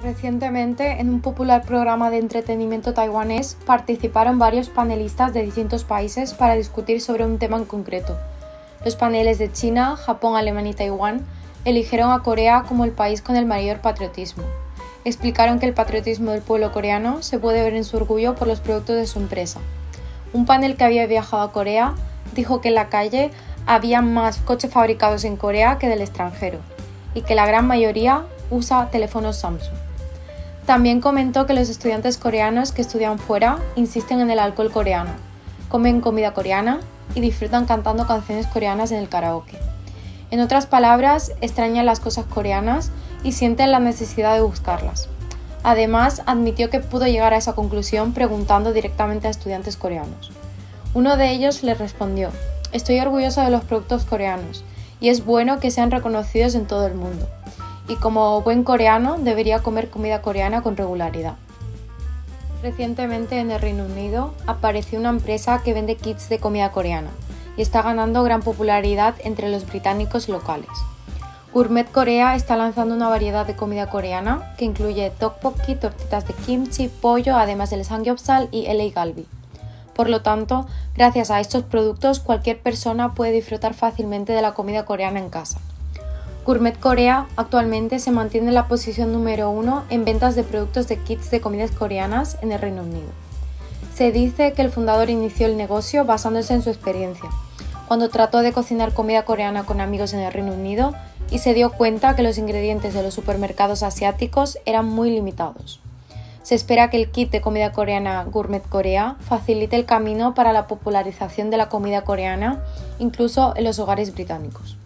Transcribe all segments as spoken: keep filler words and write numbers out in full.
Recientemente, en un popular programa de entretenimiento taiwanés, participaron varios panelistas de distintos países para discutir sobre un tema en concreto. Los paneles de China, Japón, Alemania y Taiwán eligieron a Corea como el país con el mayor patriotismo. Explicaron que el patriotismo del pueblo coreano se puede ver en su orgullo por los productos de su empresa. Un panel que había viajado a Corea dijo que en la calle había más coches fabricados en Corea que del extranjero y que la gran mayoría usa teléfonos Samsung. También comentó que los estudiantes coreanos que estudian fuera insisten en el alcohol coreano, comen comida coreana y disfrutan cantando canciones coreanas en el karaoke. En otras palabras, extrañan las cosas coreanas y sienten la necesidad de buscarlas. Además, admitió que pudo llegar a esa conclusión preguntando directamente a estudiantes coreanos. Uno de ellos le respondió: "Estoy orgulloso de los productos coreanos y es bueno que sean reconocidos en todo el mundo. Y como buen coreano debería comer comida coreana con regularidad". Recientemente en el Reino Unido apareció una empresa que vende kits de comida coreana y está ganando gran popularidad entre los británicos locales. Gourmet Korea está lanzando una variedad de comida coreana que incluye tteokbokki, tortitas de kimchi, pollo, además del samgyeopsal y L A galbi. Por lo tanto, gracias a estos productos cualquier persona puede disfrutar fácilmente de la comida coreana en casa. Gourmet Korea actualmente se mantiene en la posición número uno en ventas de productos de kits de comidas coreanas en el Reino Unido. Se dice que el fundador inició el negocio basándose en su experiencia, cuando trató de cocinar comida coreana con amigos en el Reino Unido y se dio cuenta que los ingredientes de los supermercados asiáticos eran muy limitados. Se espera que el kit de comida coreana Gourmet Korea facilite el camino para la popularización de la comida coreana, incluso en los hogares británicos.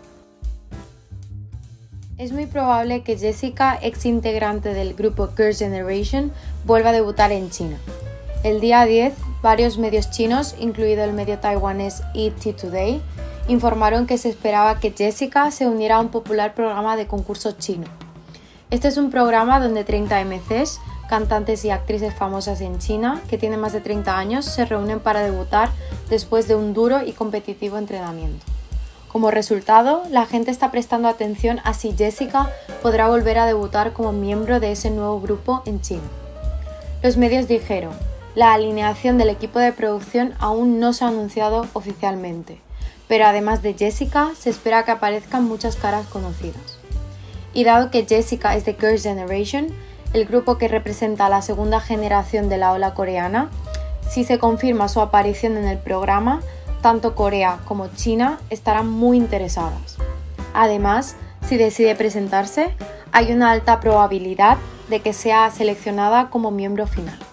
Es muy probable que Jessica, ex integrante del grupo Girls' Generation, vuelva a debutar en China. El día diez, varios medios chinos, incluido el medio taiwanés E T Today, informaron que se esperaba que Jessica se uniera a un popular programa de concurso chino. Este es un programa donde treinta M Cs, cantantes y actrices famosas en China, que tienen más de treinta años, se reúnen para debutar después de un duro y competitivo entrenamiento. Como resultado, la gente está prestando atención a si Jessica podrá volver a debutar como miembro de ese nuevo grupo en China. Los medios dijeron: la alineación del equipo de producción aún no se ha anunciado oficialmente, pero además de Jessica, se espera que aparezcan muchas caras conocidas. Y dado que Jessica es de Girls' Generation, el grupo que representa a la segunda generación de la ola coreana, si se confirma su aparición en el programa, tanto Corea como China estarán muy interesadas. Además, si decide presentarse, hay una alta probabilidad de que sea seleccionada como miembro final.